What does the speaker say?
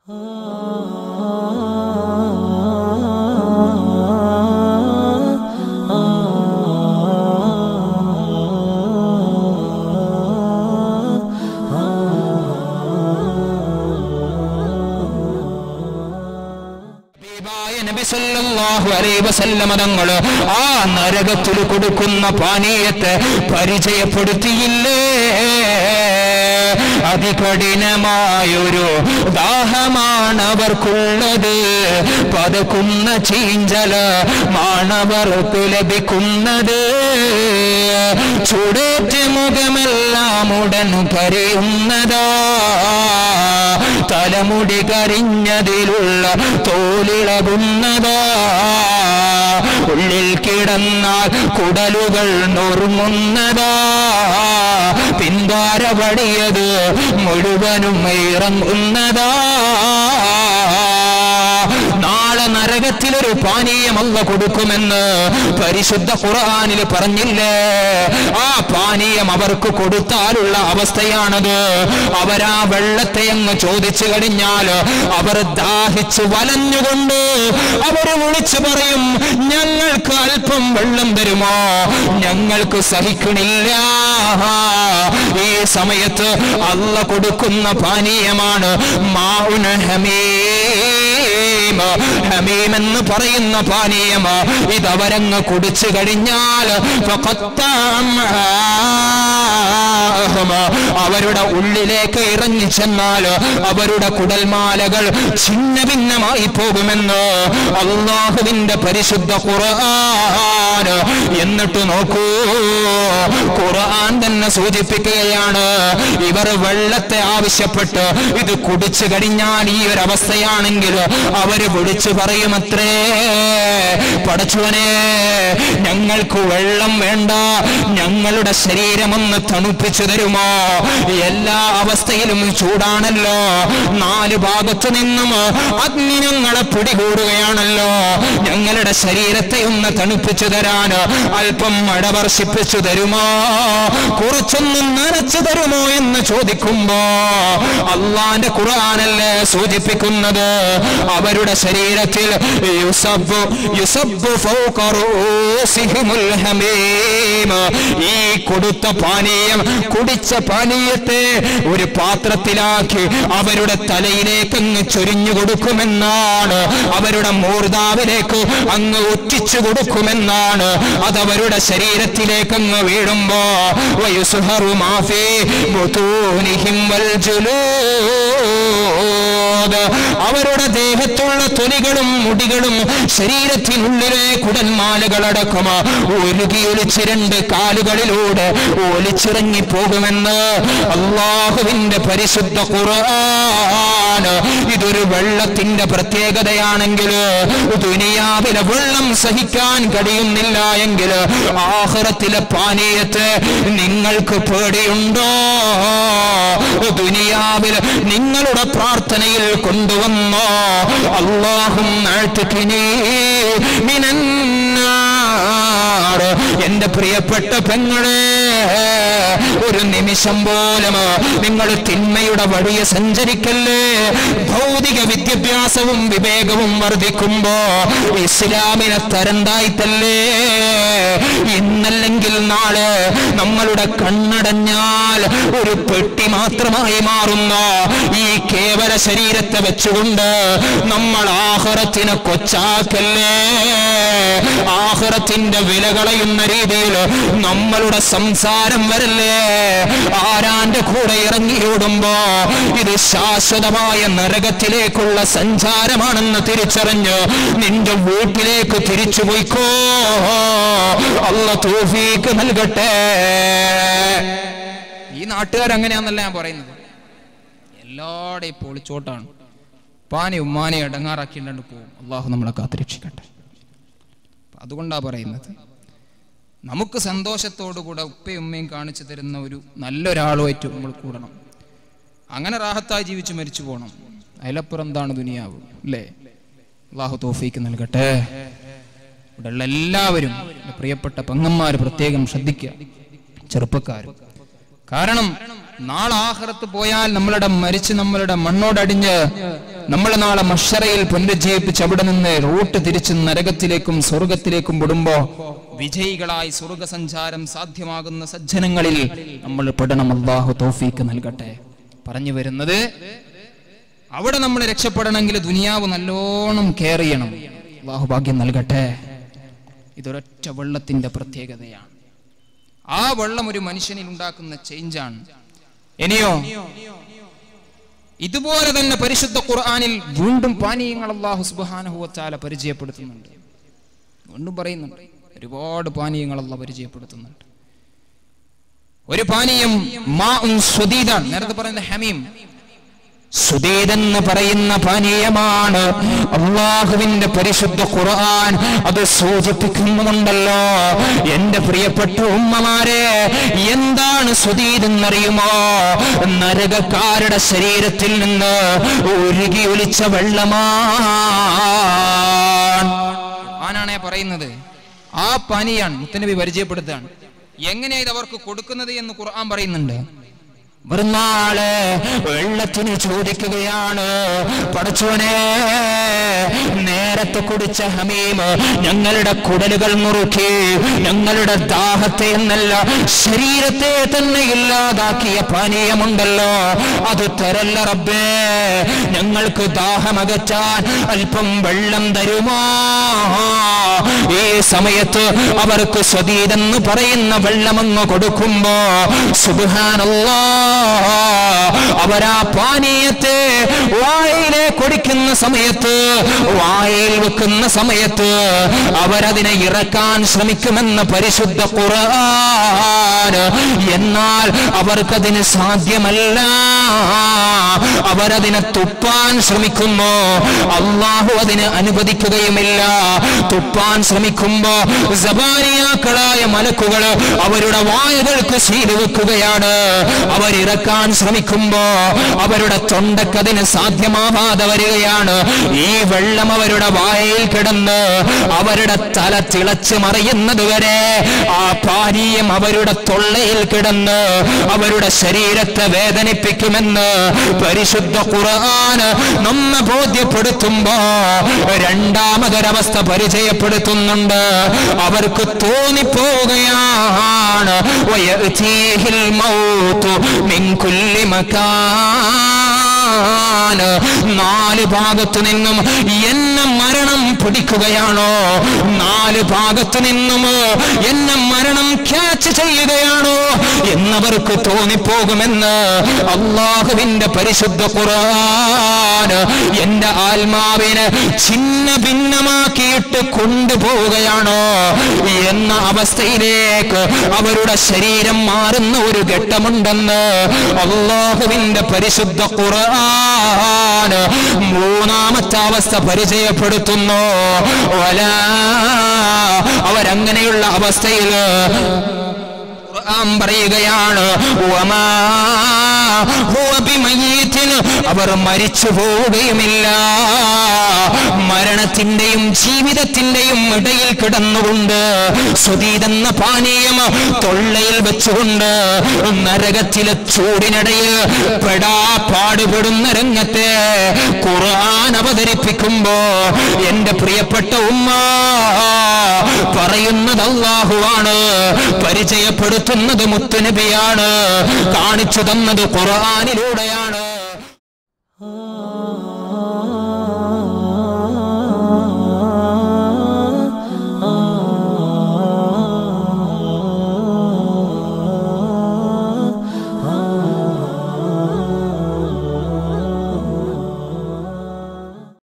തങ്ങൾ ആ നരകത്തിൽ കൊടുക്കുന്ന പാനീയത്തെ പരിചയപ്പെടുത്തിയില്ലേ? അതികഠിനമായൊരു ദാഹമാണവർക്കുള്ളത്, പതക്കുന്ന ചീഞ്ചല മാണവർക്ക് ലഭിക്കുന്നത്. ചൂടേറ്റ മുഖമെല്ലാം ഉടൻ കരയുന്നതാ, തലമുടി കരിഞ്ഞതിലുള്ള തോലിളകുന്നതാ. ഉള്ളിൽ കിടന്നാൽ കുടലുകൾ നുറുങ്ങുന്നതാ, പിന്താര വടിയത് മുഴുവനും ഇറങ്ങുന്നതാ. നാളെ നരകത്തിലൊരു പാനീയം അല്ലാഹു കൊടുക്കുമെന്ന് പരിശുദ്ധ ഖുർആനിൽ പറഞ്ഞില്ലേ? ആ പാനീയം അവർക്ക് കൊടുത്താലുള്ള അവസ്ഥയാണത്. അവരാ വെള്ളത്തെ അങ്ങ് ചോദിച്ചു കഴിഞ്ഞാൽ അവർ ദാഹിച്ച് വലഞ്ഞുകൊണ്ട് അവർ വിളിച്ചു പറയും, ഞങ്ങൾക്ക് അല്പം വെള്ളം തരുമോ? ഞങ്ങൾക്ക് സഹിക്കണില്ല. ഈ സമയത്ത് അല്ലാഹു കൊടുക്കുന്ന പാനീയമാണ് മാഉൻ ഹമീം. ഹമീം എന്ന് പറയുന്ന പാനീയം ഇതവരങ്ങ് കുടിച്ചു കഴിഞ്ഞാൽ അവരുടെ ഉള്ളിലേക്ക് ഇറങ്ങി ചെന്നാൽ അവരുടെ കുടൽമാലകൾ ഛിന്ന ഭിന്നമായി പോകുമെന്ന് അല്ലാഹുവിന്റെ പരിശുദ്ധ ഖുർആൻ. എന്നിട്ട് നോക്കൂ, ഖുർആൻ തന്നെ സൂചിപ്പിക്കുകയാണ്, ഇവർ വെള്ളത്തെ ആവശ്യപ്പെട്ട് ഇത് കുടിച്ചു കഴിഞ്ഞാൽ ഈ ഒരു അവസ്ഥയാണെങ്കിൽ അവര് വിളിച്ചു പറയുമത്രേ, പടച്ചവനെ ഞങ്ങൾക്ക് വെള്ളം വേണ്ട, ഞങ്ങളുടെ ശരീരമൊന്ന് തണുപ്പിച്ചു തരുമോ? എല്ലാ അവസ്ഥയിലും ചൂടാണല്ലോ, 4 ഭാഗത്തു നിന്നും അഗ്നി ഞങ്ങളെ പിടികൂടുകയാണല്ലോ, ഞങ്ങളുടെ ശരീരത്തെ ഒന്ന് തണുപ്പിച്ചു തരാൻ അല്പം മഴ വർഷിപ്പിച്ചു തരുമോ? കുറച്ചൊന്നും നനച്ചു തരുമോ എന്ന് ചോദിക്കുമ്പോ അല്ലാഹുവിന്റെ ഖുർആനല്ലേ സൂചിപ്പിക്കുന്നത്, അവരുടെ ശരീരത്തിൽ ഈ കൊടുത്ത പാനീയം, കുടിച്ച പാനീയത്തെ ഒരു പാത്രത്തിലാക്കി അവരുടെ തലയിലേക്ക് അങ്ങ് ചൊരിഞ്ഞു കൊടുക്കുമെന്നാണ്, അവരുടെ മൂർധാവിലേക്ക് അങ്ങ് ഒറ്റിച്ചു കൊടുക്കുമെന്നാണ്. അതവരുടെ ശരീരത്തിലേക്ക് അങ്ങ് വീഴുമ്പോ അവരുടെ ദേഹത്തുള്ള തൊലികളും മുടികളും ശരീരത്തിനുള്ളിലെ കുടൽമാലകളടക്കം ഒലിച്ച് 2 കാലുകളിലൂടെ ഒലിച്ചിറങ്ങി പോകുമെന്ന് അല്ലാഹുവിന്റെ പരിശുദ്ധ ഖുർആൻ. ഇതൊരു വെള്ളത്തിന്റെ പ്രത്യേകതയാണെങ്കിൽ ദുനിയാവിലെ വെള്ളം സഹിക്കാൻ കഴിയുന്നില്ല എങ്കിൽ ആഖിറത്തിലെ പാനീയത്തെ നിങ്ങൾക്ക് പേടിയുണ്ടോ? ദുനിയാവിൽ നിങ്ങളുടെ പ്രാർത്ഥനയിൽ കൊണ്ടുവന്നോ അല്ലാഹുമ്മ അഅ്തിഖ്നി മിനന്നാർ. എന്റെ പ്രിയപ്പെട്ട പെങ്ങളെ, ഒരു നിമിഷം പോലും നിങ്ങൾ തിന്മയുടെ വഴിയെ സഞ്ചരിക്കല്ലേ. ഭൗതിക വിദ്യാഭ്യാസവും വിവേകവും വർദ്ധിക്കുമ്പോ ഇസ്ലാമിനെ തരണ്ടായിട്ടല്ലേ. ഇന്നല്ലെങ്കിൽ നാളെ നമ്മളുടെ കണ്ണടഞ്ഞാൽ ഒരു പെട്ടി മാത്രമായി മാറുന്ന ഈ കേവല ശരീരത്തെ വെച്ചുകൊണ്ട് നമ്മൾ ആഖിറത്തിനെ കൊച്ചാക്കല്ലേ. ആഖിറത്തിന്റെ വില കളയുന്ന രീതിയിൽ നമ്മളുടെ സംസാരം വരല്ലേ. ആരാന്റെ കൂടെ ഇറങ്ങിയോടുമ്പോ ഇത് ശാശ്വതമായ നരകത്തിലേക്കുള്ള സഞ്ചാരമാണെന്ന് തിരിച്ചറിഞ്ഞ് നിന്റെ വീട്ടിലേക്ക് തിരിച്ചു പോയിക്കോ. അല്ലാഹു തൗഫീഖ് നൽകട്ടെ. ഈ നാട്ടുകാരങ്ങനെയാന്നല്ല ഞാൻ പറയുന്നത്, എല്ലാടെയും പൊളിച്ചോട്ടാണ്. പാനി ഉമ്മാനെ ഇടങ്ങാറാക്കിയിട്ടുണ്ട് പോകും. അള്ളാഹു നമ്മളെ കാത്തുരക്ഷിക്കട്ടെ. അതുകൊണ്ടാ പറയുന്നത്, നമുക്ക് സന്തോഷത്തോടുകൂടെ ഉപ്പയും ഉമ്മയും കാണിച്ചു തരുന്ന ഒരു നല്ലൊരാളുമായിട്ട് നമ്മൾ കൂടണം. അങ്ങനെ റാഹത്തായി ജീവിച്ച് മരിച്ചു പോകണം. അതിലപ്പുറം എന്താണ് ദുനിയാവ്, അല്ലേ? അള്ളാഹു തൗഫീഖ് നൽകട്ടെ. ഇവിടെയുള്ള എല്ലാവരും, പ്രിയപ്പെട്ട പെങ്ങന്മാര് പ്രത്യേകം ശ്രദ്ധിക്കുക, ചെറുപ്പക്കാർ. കാരണം നാളെ ആഖിറത്ത് പോയാൽ നമ്മളുടെ മരിച്ച് നമ്മളുടെ മണ്ണോടടിഞ്ഞ് നമ്മളെ നാളെ മഹ്ശറയിൽ പുനരുജ്ജീവിപ്പിച്ച് അവിടെ നിന്ന് റൂട്ട് തിരിച്ച് നരകത്തിലേക്കും സ്വർഗത്തിലേക്കും വിടുമ്പോ വിജയികളായി സ്വർഗസഞ്ചാരം സാധ്യമാകുന്ന സജ്ജനങ്ങളിൽ നമ്മൾ പെടണം. അല്ലാഹു തൗഫീക്ക് നൽകട്ടെ. പറഞ്ഞു വരുന്നത്, അവിടെ നമ്മൾ രക്ഷപ്പെടണമെങ്കിൽ ദുനിയാവ് നല്ലോണം കെയർ ചെയ്യണം. അല്ലാഹു ഭാഗ്യം നൽകട്ടെ. ഇതൊരൊറ്റ വെള്ളത്തിന്റെ പ്രത്യേകതയാണ്. ആ വെള്ളം ഒരു മനുഷ്യനിൽ ഉണ്ടാക്കുന്ന ചേഞ്ചാണ്. ഇനിയോ ഇതുപോലെ തന്നെ പരിശുദ്ധ ഖുർആനിൽ വീണ്ടും പാനീയങ്ങൾ അല്ലാഹു സുബ്ഹാനഹു വ തആല പരിചയപ്പെടുത്തുന്നുണ്ട്. വീണ്ടും പറയുന്നുണ്ട്, ഒരുപാട് പാനീയങ്ങൾ അല്ലാഹു പരിചയപ്പെടുത്തുന്നുണ്ട്. ഒരു പാനീയം മാഉൻ സ്വദീദാൻ, നേരത്തെ പറയുന്ന ഹമീം, സുദീദെന്ന് പറയുന്ന പാനീയമാണ്. അല്ലാഹുവിന്റെ പരിശുദ്ധ ഖുർആൻ അത് സൂചിപ്പിക്കുന്നുണ്ടല്ലോ. എന്റെ പ്രിയപ്പെട്ട ഉമ്മമാരെ, എന്താണ് സുദീദ് എന്നറിയുമോ? നരകക്കാരുടെ ശരീരത്തിൽ നിന്ന് ഒഴുകി ഒലിച്ച വെള്ളമാണ്. ആനാണേ പറയുന്നത്. ആ പാനീയാണ് മുത്തനബി പരിചയപ്പെടുത്താണ്. എങ്ങനെയാ ഇത് അവർക്ക് കൊടുക്കുന്നത് എന്ന് ഖുർആൻ പറയുന്നുണ്ട്. മറുനാള് വെള്ളത്തിന് ചോദിക്കുകയാണ്, പടച്ചോനെ, നേരത്തെ കുടിച്ച ഹമീം ഞങ്ങളുടെ കുടലുകൾ മുറുക്കി, ഞങ്ങളുടെ ദാഹത്തെ എന്നല്ല ശരീരത്തെ തന്നെ ഇല്ലാതാക്കിയ പാനീയമുണ്ടല്ലോ, അത് തരല്ല റബ്ബേ, ഞങ്ങൾക്ക് ദാഹമകറ്റാൻ അല്പം വെള്ളം തരുമോ? ഈ സമയത്ത് അവർക്ക് സ്വദീദെന്ന് പറയുന്ന വെള്ളമെന്ന് കൊടുക്കുമ്പോ സുബ്ഹാനല്ലാഹ്, അവരാ പാനീയത്തെ വായിലെ കുടിക്കുന്ന സമയത്ത്, വായിൽ വെക്കുന്ന സമയത്ത് അവരതിനെ ഇറക്കാൻ ശ്രമിക്കുമെന്ന് പരിശുദ്ധ ഖുർആൻ. എന്നാൽ അവർക്കതിന് സാധ്യമല്ല. അവരതിനെ തുപ്പാൻ ശ്രമിക്കുമ്പോ അല്ലാഹു അതിനെ അനുവദിക്കുകയുമില്ല. തുപ്പാൻ ശ്രമിക്കുമ്പോ സബാനിയാക്കളായ മലക്കുകൾ അവരുടെ വായകൾക്ക് സീല് വെക്കുകയാണ്. അവരിറക്കാൻ ശ്രമിക്കുമ്പോ അവരുടെ തൊണ്ടക്കതിന് സാധ്യമാവാതെ വരികയാണ്. ഈ വെള്ളം അവരുടെ വായയിൽ കിടന്ന് അവരുടെ തല തിളച്ച് മറിയുന്നത് വരെ ആ പാനീയം അവരുടെ തൊള്ളയിൽ കിടന്ന് അവരുടെ ശരീരത്തെ വേദനിപ്പിക്കുമെന്ന് പരിശുദ്ധ ഖുർആൻ നമ്മെ ബോധ്യപ്പെടുത്തുമ്പോ രണ്ടാമതൊരവസ്ഥ പരിചയപ്പെടുത്തുന്നുണ്ട്. അവർക്ക് തോന്നിപ്പോവുകയാണ്, വയഅതീഹിൽ മൗതു മിൻ കുല്ലി മകാൻ, നാല് ഭാഗത്തു നിന്നും എന്നെ മരണം പിടിക്കുകയാണോ, നാല് ഭാഗത്തു നിന്നും എന്നെ മരണം ക്യാച്ച് ചെയ്യുകയാണോ എന്നവർക്ക് തോന്നിപ്പോകുമെന്ന് അല്ലാഹുവിന്റെ പരിശുദ്ധ ഖുർആൻ എന്റെ ആത്മാവിനെ ഛിന്ന ഭിന്നമാക്കിയിട്ട് കൊണ്ടുപോവുകയാണോ എന്ന അവസ്ഥയിലേക്ക് അവരുടെ ശരീരം മാറുന്ന ഒരു ഘട്ടമുണ്ടെന്ന് അല്ലാഹുവിന്റെ പരിശുദ്ധ ഖുർആൻ മൂന്നാമത്തെ അവസ്ഥ പരിചയപ്പെടുത്തുന്നു. അവരങ്ങനെയുള്ള അവസ്ഥയിൽ ഖുർആൻ പറയുകയാണ്, അവർ മരിച്ചു പോവുകയുമില്ല. മരണത്തിന്റെയും ജീവിതത്തിന്റെയും ഇടയിൽ കിടന്നുകൊണ്ട് സുദീദെന്ന പാനീയം തൊള്ളയിൽ വെച്ചുകൊണ്ട് നരകത്തിലെ ചൂടിനിടയിൽ പാടുപെടുന്ന രംഗത്തെ ഖുർആൻ അവതരിപ്പിക്കുമ്പോ എന്റെ പ്രിയപ്പെട്ട ഉമ്മ പറയുന്നത് അല്ലാഹുവാണ്, പരിചയപ്പെടുത്തുന്നത് മുത്തുനബിയാണ്, കാണിച്ചു തന്നത് ഖുർആനിലൂടെയാണ്.